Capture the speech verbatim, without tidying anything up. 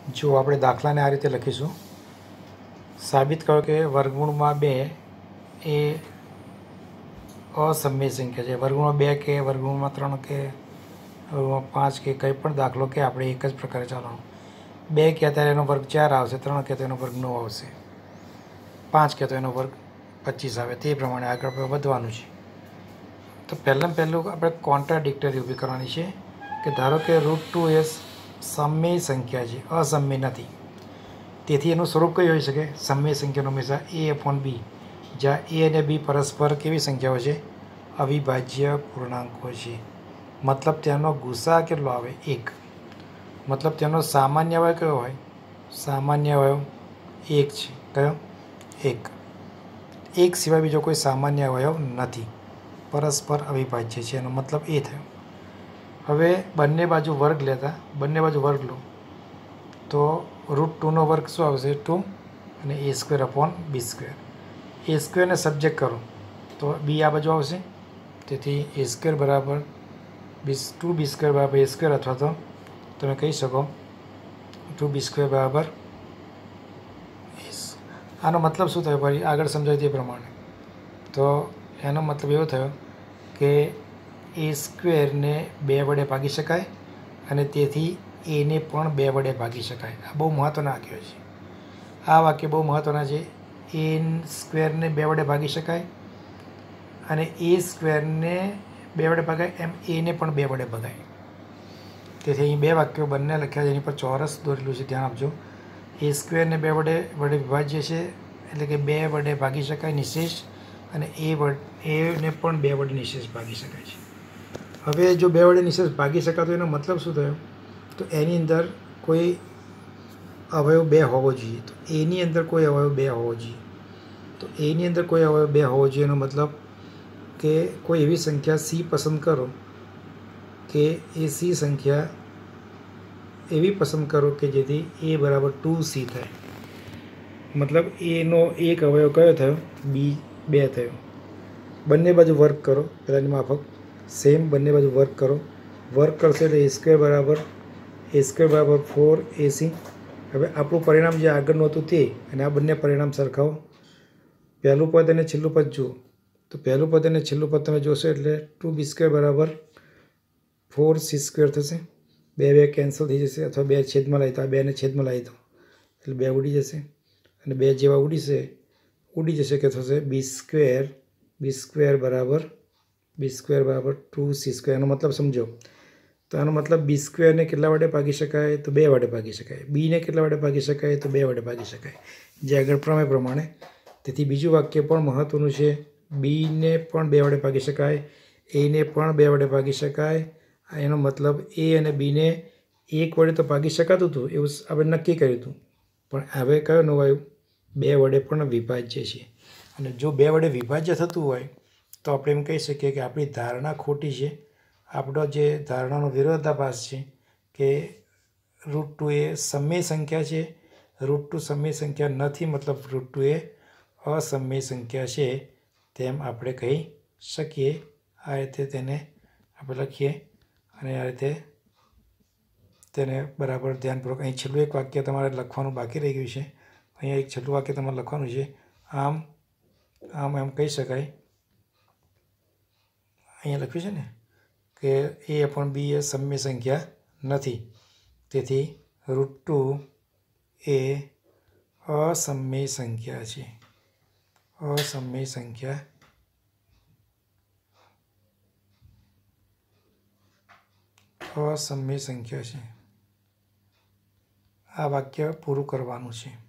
જો આપણે દાખલાને આ રીતે લખીશું, સાબિત કરો કે વર્ગમૂળમાં બે એ અસમય સંખ્યા છે. વર્ગમૂળમાં બે કે વર્ગમૂળમાં ત્રણ કે વર્ગમૂળમાં પાંચ કે કંઈ પણ દાખલો કે આપણે એક જ પ્રકારે ચાલવાનું. બે કહેતા ત્યારે એનો વર્ગ ચાર આવશે, ત્રણ કહેતા એનો વર્ગ નવ આવશે, પાંચ કહેતો એનો વર્ગ પચીસ આવે. તે પ્રમાણે આગળ આપણે વધવાનું છે. તો પહેલાં પહેલું આપણે કોન્ટ્રાડિક્ટરી ઊભી કરવાની છે કે ધારો કે રૂટ ટુ એ સમય સંખ્યા છે, અસમય નથી. તેથી એનું સ્વરૂપ કઈ હોઈ શકે? સમય સંખ્યાનો હંમેશા એ અપોન બી, જ્યાં એ અને બી પરસ્પર કેવી સંખ્યાઓ છે? અવિભાજ્ય પૂર્ણાંકો છે. મતલબ તેનો ગુસા કેટલો આવે? એક. મતલબ તેનો સામાન્ય અવયવ કયો હોય? સામાન્ય અવયવ એક છે. કયો? એક. એક સિવાય બીજો કોઈ સામાન્ય અવયવ નથી, પરસ્પર અવિભાજ્ય છે. એનો મતલબ એ થયો. હવે બંને બાજુ વર્ગ લેતા, બંને બાજુ વર્ગ લો તો રૂટ ટુનો વર્ગ શું આવશે? ટુ અને A square upon B square. A સ્ક્વેરને સબ્જેક્ટ કરો તો બી આ બાજુ આવશે. તેથી એ સ્ક્વેર બરાબર બી ટુ બી સ્ક્વેર બરાબર એ સ્ક્વેર, અથવા તો તમે કહી શકો ટુ બી સ્ક્વેર બરાબર એસ. આનો મતલબ શું થયો? ફરી આગળ સમજાય તે પ્રમાણે. તો એનો મતલબ એવો થયો કે એ સ્ક્વેરને બે વડે ભાગી શકાય અને તેથી એને પણ બે વડે ભાગી શકાય. આ બહુ મહત્ત્વના વાક્યો છે. આ વાક્ય બહુ મહત્ત્વના છે. એ સ્ક્વેરને બે વડે ભાગી શકાય અને એ સ્ક્વેરને બે વડે ભગાય એમ એને પણ બે વડે ભગાય. તેથી અહીં બે વાક્યો બંને લખ્યા છે, એની પર ચોરસ દોરેલું છે, ધ્યાન આપજો. એ સ્ક્વેરને બે વડે વડે વિભાજ્ય છે, એટલે કે બે વડે ભાગી શકાય નિશેષ, અને એ વડે એને પણ બે વડે નિશેષ ભાગી શકાય છે. હવે જો બે વડે નિશેષ ભાગી શકાતો એનો મતલબ શું થયો? તો એની અંદર કોઈ અવયવ બે હોવો જોઈએ. તો એની અંદર કોઈ અવયવ બે હોવો જોઈએ. તો એની અંદર કોઈ અવયવ બે હોવો જોઈએ એનો મતલબ કે કોઈ એવી સંખ્યા સી પસંદ કરો કે એ સી સંખ્યા એવી પસંદ કરો કે જેથી એ બરાબર ટુ સી થાય. મતલબ એનો એક અવયવ કયો થયો? બી બે થયો. બંને બાજુ વર્ક કરો, પહેલાંની માફક સેમ બંને બાજુ વર્ક કરો. વર્ક કરશો એટલે એ સ્ક્વેર બરાબર એ સ્ક્વેર બરાબર ફોર એસી. હવે આપણું પરિણામ જે આગળનું હતું તે અને આ બંને પરિણામ સરખાવો. પહેલું પદ અને છેલ્લું પદ જુઓ તો પહેલું પદ અને છેલ્લું પદ તમે જોશો એટલે ટુ બી સ્ક્વેર બરાબર ફોર સી સ્ક્વેર થશે. બે બે કેન્સલ થઈ જશે, અથવા બે છેદમાં લાવી તો આ બેને છેદમાં લાવી દો એટલે બે ઉડી જશે, અને બે જેવા ઉડીશે ઉડી જશે કે થશે બી સ્ક્વેર બી સ્ક્વેર બરાબર બી સ્ક્વેર બરાબર ટુ સી સ્ક્વેર. એનો મતલબ સમજો. તો આનો મતલબ બી સ્ક્વેરને કેટલા વડે ભાગી શકાય? તો બે વડે ભાગી શકાય. બીને કેટલા વડે ભાગી શકાય? તો બે વડે ભાગી શકાય, જે આગળ પ્રમેય પ્રમાણે. તેથી બીજું વાક્ય પણ મહત્ત્વનું છે. બીને પણ બે વડે ભાગી શકાય, એને પણ બે વડે ભાગી શકાય. એનો મતલબ એ અને બીને એક વડે તો ભાગી શકાતું હતું, એવું આપણે નક્કી કર્યું હતું. પણ હવે કયો નવું આવ્યું? બે વડે પણ વિભાજ્ય છે. અને જો બે વડે વિભાજ્ય થતું હોય તો આપણે એમ કહી શકીએ કે આપણી ધારણા ખોટી છે. આપણો જે ધારણાનો વિરોધાભાસ છે કે રૂટ ટુ એ સમય સંખ્યા છે, રૂટ ટુ સમય સંખ્યા નથી, મતલબ રૂટ ટુ એ અસમય સંખ્યા છે, તેમ આપણે કહી શકીએ. આ રીતે તેને આપણે લખીએ અને આ રીતે તેને બરાબર ધ્યાનપૂર્વક. અહીં છેલ્લું એક વાક્ય તમારે લખવાનું બાકી રહી ગયું છે. અહીંયા એક છેલ્લું વાક્ય તમારે લખવાનું છે. આમ આમ એમ કહી શકાય, અહીંયા લખ્યું છે ને કે એ અપોન બી એ સમય સંખ્યા નથી, તેથી રૂટ ટુ એ અસમય સંખ્યા છે. અસમય સંખ્યા અસમય સંખ્યા છે. આ વાક્ય પૂરું કરવાનું છે.